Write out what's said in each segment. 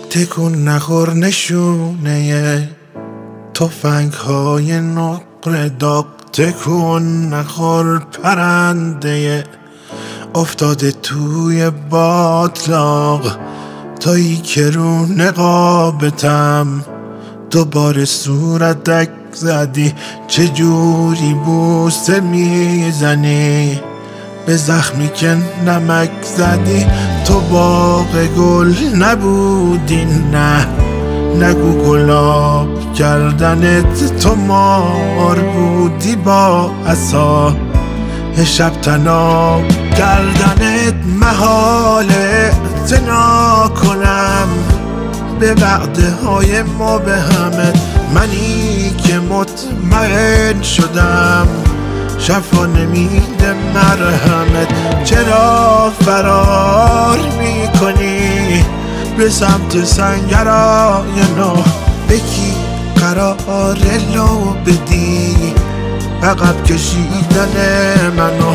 تکون نخور نشونه تفنگ های نقره داغ، تکون نخور پرنده افتاده توی باطلاق، تایی که رو نقابتم دوباره صورتک زدی، چجوری بوسه میزنی به زخمی که نمک زدی. تو باغ گل نبودی، نه نگو گلاب کردنت، تو مار بودی با عصا شب تناب کردنت. محاله اعتنا کنم به وعده های ما به همه، منی که مطمئن شدم شفا نمیده مرهمت. چرا فرار میکنی به سمت سنگرای نو؟ به کی قرار لو بدی عقب کشیدن منو؟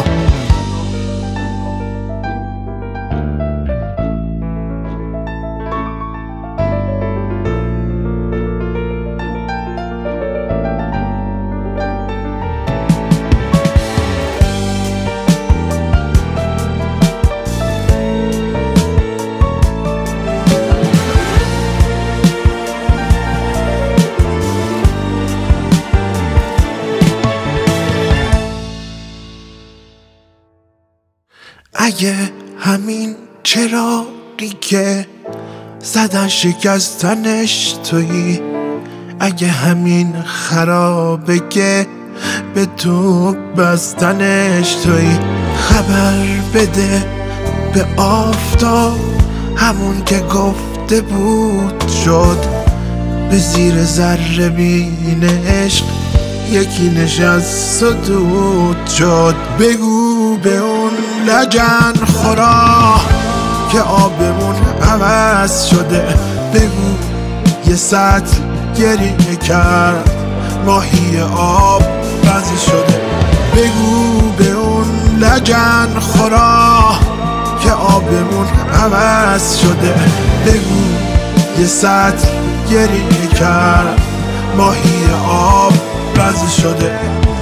اگه همین چراغی که زدن شکستنش تویی، اگه همین خرابه که به تو بستنش تویی، خبر بده به آفتاب همون که گفته بود شد، به زیر ذره بین عشق یکی نشست و دود شد. بگو به اون لجن خورا که آبمون عوض شده، بگو یه سطل گریه کرد ماهی آب بز شده. بگو به اون لجن خورا که آبمون عوض شده، بگو یه سطل گریه کرد ماهی آب بز شده.